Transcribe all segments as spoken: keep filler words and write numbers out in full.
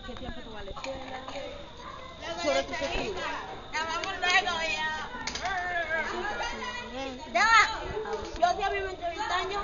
¿Qué tiempo tú vas a la escuela? Sobre tus estudios. Yo sí a mis veinte años.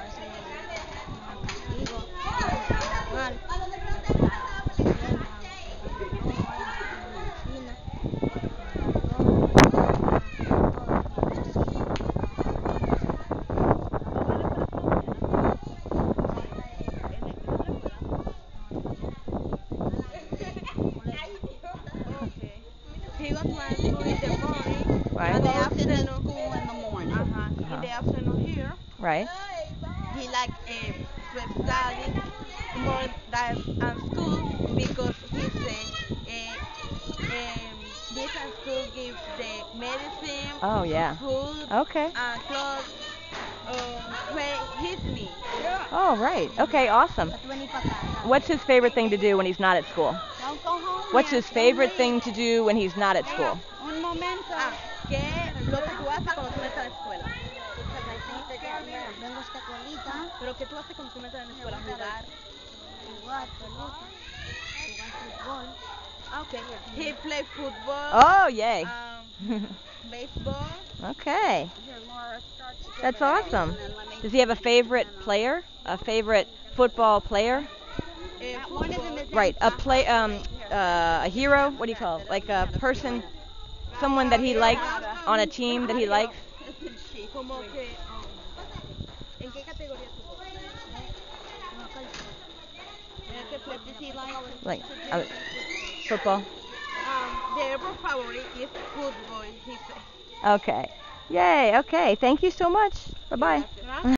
He goes to my school in the morning, Right. and the afternoon. School in the morning. Uh-huh. Uh-huh. In the afternoon here, Right. he like uh, to study more than at school because he said uh, um, this at school gives the medicine, Oh, yeah. food, Okay. and clothes. Um, when his needs. Oh, right. Okay, awesome. What's his favorite thing to do when he's not at school? Don't go home What's yet. his favorite thing to do when he's not at school? Un momento. Ah, ¿qué es lo que tú haces cuando tú no estás en la escuela? Vengo a esta escuelita. Pero ¿qué tú haces cuando tú no estás en la escuela? Jugar. Jugar pelota. Jugar fútbol. Ah, okay. He play football. Oh, yay. Um, baseball. Okay. That's awesome. Does he have a favorite player? A favorite football player? Uh, football. Right. A play um uh, a hero? What do you call it? Like a person, someone that he likes on a team that he likes? Como que, um, ¿en qué categoría tú juegas? ¿En qué sport does he like? Like uh, football? Um, their favorite is football, he said. Okay. Yay. Okay. Thank you so much. Bye-bye.